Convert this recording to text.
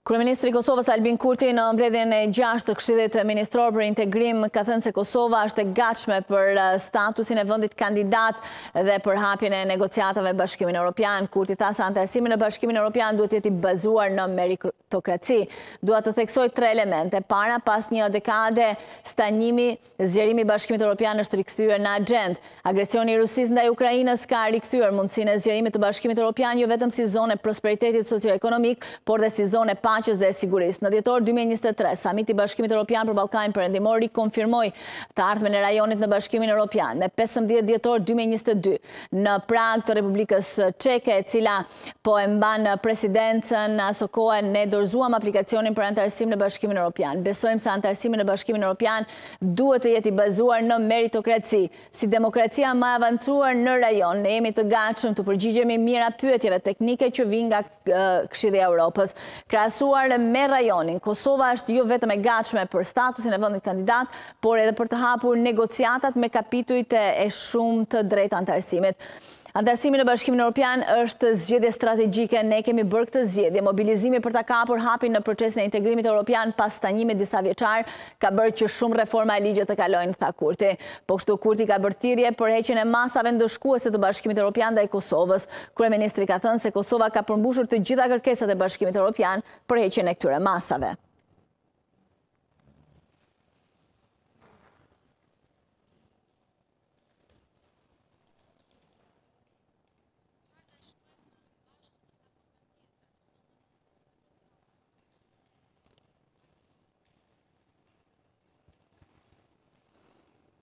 Kryeministri i Kosovës Albin Kurti në mbledhjen e 6 të Këshillit Ministror për Integrim ka thënë se Kosova është e gatshme për statusin e vendit kandidat dhe për hapjen e negociatave me Bashkimin Evropian. Kurti tha se anëtarësimi në Bashkimin Evropian duhet të jetë i bazuar në meritokraci. Dua të theksoj 3 elemente. Para, pas një dekade stanjimi, zgjerimi i Bashkimit Evropian është rikthyer në agjendë. Agresioni i Rusisë ndaj Ukrainës ka rikthyer mundësinë e zgjerimit të Bashkimit Evropian jo vetëm si zonë prosperitetit socioekonomik, por dhe si zonë paqes dhe sigurisë. Në dhjetor 2023, Samiti i Bashkimit Evropian për Ballkanin Perëndimor rikonfirmoi të ardhmen e rajonit në Bashkimin Evropian. Me 15 dhjetor 2022, në Prag të Republikës Çeke, e cila po e mban presidencën, aso kohë ne dorëzuam aplikacionin për anëtarësim në Bashkimin Evropian. Besojmë se anëtarësimi në Bashkimin Evropian duhet të jetë i bazuar në meritokraci. Si demokracia më e avancuar në rajon, ne jemi të gatshëm të përgjigjemi mira pyetjeve teknike që vijnë nga Këshilli i Evropës. Krahasuar me rajonin, Kosova është jo vetëm e gatshme për statusin e vendit kandidat, por edhe për të hapur negociatat me kapitujt e shumë të drejtë anëtarësimit. Anëtarësimi në Bashkimin Evropian është zgjedhje strategjike. Ne kemi bërë këtë zgjedhje. Mobilizimi për ta kapur hapin në procesin e integrimit evropian pas stanjimit disa vjeçar ka bërë që shumë reforma e ligjit të kalojnë, tha Kurti. Po kështu Kurti ka bërë thirrje për heqjen e masave ndëshkuese të Bashkimit Evropian ndaj Kosovës. Kryeministri ka thënë se Kosova ka përmbushur të gjitha kërkesat e Bashkimit Evropian për heqjen e këtyre masave.